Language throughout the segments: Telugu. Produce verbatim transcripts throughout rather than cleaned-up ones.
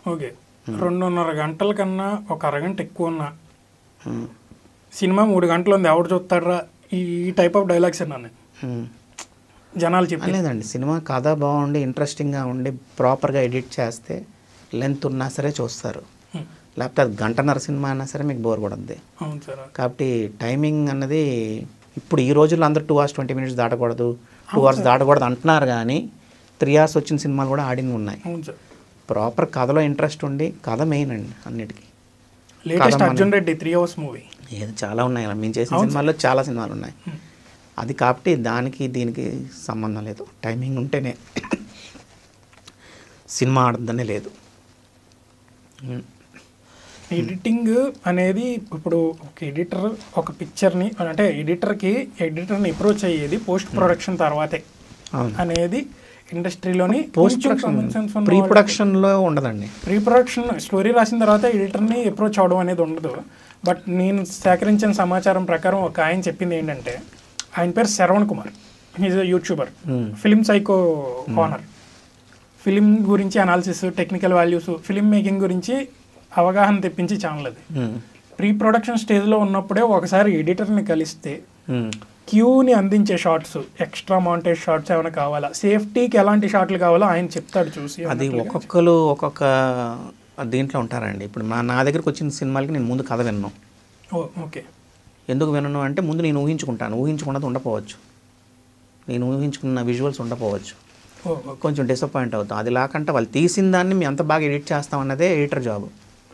ఓకే, రెండున్నర గంటల కన్నా ఒక అరగంట ఎక్కువ ఉన్న సినిమా మూడు గంటలు ఉంది, ఎవడు చూస్తాడరా, ఈ టైప్ ఆఫ్ డైలాగ్స్ అన్నాను జనాలు చెప్పి. లేదండి, సినిమా కథ బాగుండి ఇంట్రెస్టింగ్గా ఉండి ప్రాపర్గా ఎడిట్ చేస్తే లెంత్ ఉన్నా సరే చూస్తారు. లేకపోతే అది గంటన్నర సినిమా అయినా సరే మీకు బోర్ కొడుద్ది. అవును సార్. కాబట్టి టైమింగ్ అన్నది ఇప్పుడు ఈ రోజుల్లో అందరూ టూ అవర్స్ ట్వంటీ మినిట్స్ దాటకూడదు, టూ అవర్స్ దాటకూడదు అంటున్నారు. కానీ త్రీ అవర్స్ వచ్చిన సినిమాలు కూడా ఆడినవి ఉన్నాయి. ప్రాపర్ కథలో ఇంట్రెస్ట్ ఉండి, కథ మెయిన్ అండి అన్నిటికీ. Latest Arjun Reddy three hours movie ఏదో చాలా ఉన్నాయి అలా మేము చేసిన సినిమాల్లో చాలా సినిమాలు ఉన్నాయి. అది కాబట్టి దానికి దీనికి సంబంధం లేదు. టైమింగ్ ఉంటేనే సినిమా ఆడద్దనే లేదు. ఎడిటింగ్ అనేది ఇప్పుడు ఒక ఎడిటర్ ఒక పిక్చర్ని అంటే ఎడిటర్కి ఎడిటర్ని అప్రోచ్ అయ్యేది పోస్ట్ ప్రొడక్షన్ తర్వాతే అనేది ఇండస్ట్రీలోని పోస్ట్ ప్రీ ప్రొడక్షన్లో ఉండదండి. ప్రీ ప్రొడక్షన్ స్టోరీ రాసిన తర్వాత ఎడిటర్ని అప్రోచ్ అవడం అనేది ఉండదు. బట్ నేను సేకరించిన సమాచారం ప్రకారం ఒక ఆయన చెప్పింది ఏంటంటే, ఆయన పేరు Shravan Kumar, is YouTuber, film psycho corner, film గురించి analysis, technical values, film making గురించి అవగాహన తెప్పించి ఛానల్ అది. ప్రీ ప్రొడక్షన్ స్టేజ్లో ఉన్నప్పుడే ఒకసారి ఎడిటర్ని కలిస్తే క్యూని అందించే షార్ట్స్, ఎక్స్ట్రా మాంటేజ్ షార్ట్స్ ఏమైనా కావాలా, సేఫ్టీకి ఎలాంటి షార్ట్లు కావాలో ఆయన చెప్తాడు చూసి. అది ఒక్కొక్కరు ఒక్కొక్క దీంట్లో ఉంటారండి. ఇప్పుడు మా నా దగ్గరకు వచ్చిన సినిమాలకి నేను ముందు కథ విన్నాను. ఓకే, ఎందుకు విన్నాను అంటే ముందు నేను ఊహించుకుంటాను, ఊహించుకున్నది ఉండకపోవచ్చు, నేను ఊహించుకున్న విజువల్స్ ఉండకపోవచ్చు, కొంచెం డిసప్పాయింట్ అవుతాం. అది లేకంటే వాళ్ళు తీసిన దాన్ని మేము ఎంత బాగా ఎడిట్ చేస్తామన్నదే editor job.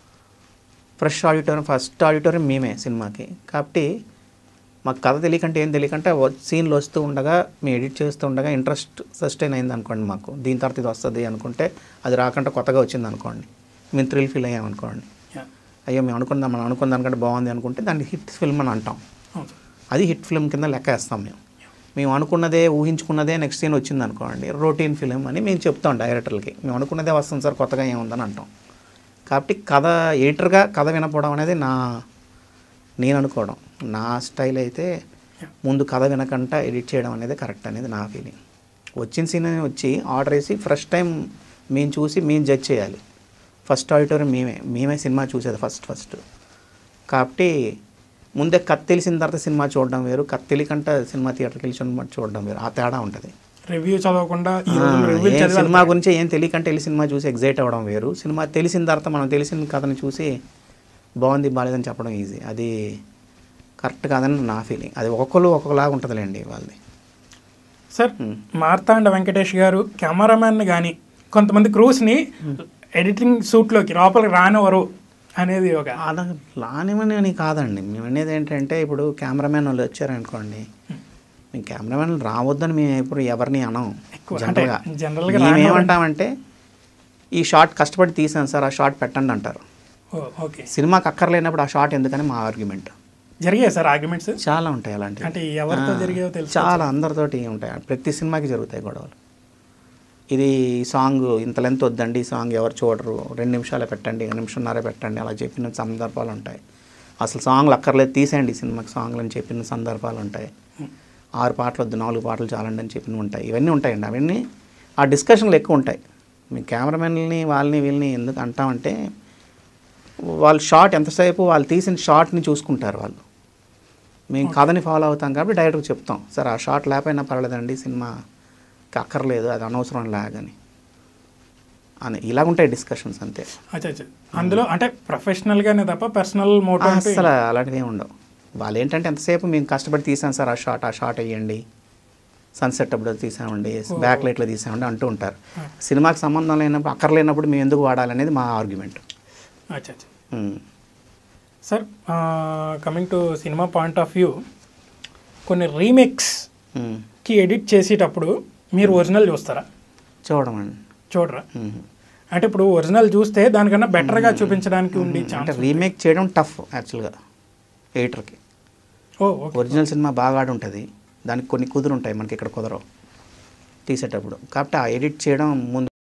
Fresh auditorium, first auditorium మేమే సినిమాకి. కాబట్టి మాకు కథ తెలియకంటే ఏం తెలియకంటే సీన్లు వస్తూ ఉండగా మేము ఎడిట్ చేస్తూ ఉండగా ఇంట్రెస్ట్ సస్టైన్ అయింది అనుకోండి, మాకు దీని తర్వాత ఇది వస్తుంది అనుకుంటే, అది రాకుండా కొత్తగా వచ్చింది అనుకోండి, మేము థ్రిల్ ఫీల్ అయ్యామనుకోండి, అయ్యో మేము అనుకుందాం మనం అనుకున్న దానికంటే బాగుంది అనుకుంటే దాన్ని హిట్ ఫిల్మ్ అని అంటాం. అది హిట్ ఫిల్మ్ కింద లెక్క వేస్తాం. మేము మేము అనుకున్నదే ఊహించుకున్నదే నెక్స్ట్ సీన్ వచ్చింది అనుకోండి, రొటీన్ ఫిలిం అని మేము చెప్తాం డైరెక్టర్లకి, మేము అనుకున్నదే వస్తుంది సార్, కొత్తగా ఏముందని అంటాం. కాబట్టి కథ ఎడిటర్గా కథ వినపోవడం అనేది నా నేను అనుకోవడం, నా స్టైల్ అయితే ముందు కథ వినకుండా ఎడిట్ చేయడం అనేది కరెక్ట్ అనేది నా ఫీలింగ్. వచ్చిన సీన్ వచ్చి ఆర్డర్ వేసి ఫస్ట్ టైం మేము చూసి మేము జడ్జ్ చేయాలి. ఫస్ట్ ఆడిటోరియం మేమే మేమే సినిమా చూసేది ఫస్ట్ ఫస్ట్ కాబట్టి ముందే కథ తెలిసిన తర్వాత సినిమా చూడడం వేరు, కథ తెలియకుండా సినిమా థియేటర్కి వెళ్ళి సినిమా చూడడం వేరు, ఆ తేడా ఉంటుంది. రివ్యూ చదవకుండా సినిమా గురించి ఏం తెలియకంటే వెళ్ళి సినిమా చూసి ఎగ్జైట్ అవ్వడం వేరు, సినిమా తెలిసిన తర్వాత మనం తెలిసిన కథని చూసి బాగుంది బాగాలేదని చెప్పడం ఈజీ, అది కరెక్ట్ కాదని నా ఫీలింగ్. అది ఒక్కొక్కరు ఒక్కొక్కలాగా ఉంటుందిలేండి వాళ్ళది. సార్, మార్తాండ వెంకటేష్ గారు కెమెరామ్యాన్ని కానీ కొంతమంది క్రూస్ని ఎడిటింగ్ సూట్లోకి లోపలికి రానివ్వరు అనేది ఒక అలా రానివ్వని అని కాదండి. మేము అనేది ఏంటంటే, ఇప్పుడు కెమెరామ్యాన్ వాళ్ళు వచ్చారనుకోండి, మేము కెమెరామ్యాన్ రావద్దని మేము ఎప్పుడు ఎవరిని అనం. జనరల్గా జనరల్గా మేము ఏమంటామంటే, ఈ షాట్ కష్టపడి తీసాను సార్, ఆ షాట్ పెట్టండి అంటారు. ఓకే, సినిమాకి అక్కర్లేనప్పుడు ఆ షాట్ ఎందుకని మా ఆర్గ్యుమెంట్. జరిగాయి సార్ ఆర్గ్యుమెంట్స్ చాలా ఉంటాయి అలాంటివి. అంటే ఎవరితో జరిగాయో తెలుసు, చాలా అందరితోటి ఉంటాయి, ప్రతి సినిమాకి జరుగుతాయి గొడవలు. ఇది సాంగ్ ఇంత లెంత్ వద్దండి, ఈ సాంగ్ ఎవరు చూడరు, రెండు నిమిషాలే పెట్టండి, నిమిషంన్నరే పెట్టండి, అలా చెప్పిన సందర్భాలు ఉంటాయి. అసలు సాంగ్లు అక్కర్లేదు తీసేయండి సినిమాకి సాంగ్లు అని చెప్పిన సందర్భాలు ఉంటాయి. ఆరు పాటలు వద్దు నాలుగు పాటలు చాలండి అని చెప్పినవి ఉంటాయి. ఇవన్నీ ఉంటాయండి. అవన్నీ ఆ డిస్కషన్లు ఎక్కువ ఉంటాయి. మీ కెమెరామెన్ని వాళ్ళని వీళ్ళని ఎందుకు అంటామంటే, వాళ్ళు షాట్ ఎంతసేపు వాళ్ళు తీసిన షాట్ని చూసుకుంటారు వాళ్ళు. మేము కథని ఫాలో అవుతాం కాబట్టి డైరెక్ట్గా చెప్తాం, సార్ ఆ షాట్ లేకపోయినా పర్లేదండి, సినిమా అక్కర్లేదు, అది అనవసరం లాగని అని ఇలాగుంటాయి డిస్కషన్స్ అంతే. అందులో అంటే ప్రొఫెషనల్గానే తప్ప పర్సనల్ మోటివ్ అసలు అలాంటివి ఏమి ఉండవు. వాళ్ళు ఏంటంటే ఎంతసేపు మేము కష్టపడి తీసాం సార్, ఆ షాట్ ఆ షాట్ వేయండి, సన్సెట్ అప్పుడు తీసామండి, బ్యాక్ లైట్లో తీసామండి అంటూ ఉంటారు. సినిమాకి సంబంధం లేనప్పుడు అక్కర్లేనప్పుడు మేము ఎందుకు వాడాలనేది మా ఆర్గ్యుమెంట్. అచ్చా sir, coming to cinema point of view, కొన్ని రీమేక్స్కి ఎడిట్ చేసేటప్పుడు మీరు ఒరిజినల్ చూస్తారా? చూడడం అండి. చూడరా? అంటే ఇప్పుడు ఒరిజినల్ చూస్తే దానికన్నా బెటర్గా చూపించడానికి ఉండి అంటే రీమేక్ చేయడం టఫ్ యాక్చువల్గా ఎడిటర్కి. ఓ ఒరిజినల్ సినిమా బాగా ఆడి ఉంటుంది, దానికి కొన్ని కుదురు ఉంటాయి, మనకి ఇక్కడ కుదరవు తీసేటప్పుడు. కాబట్టి ఆ ఎడిట్ చేయడం ముందు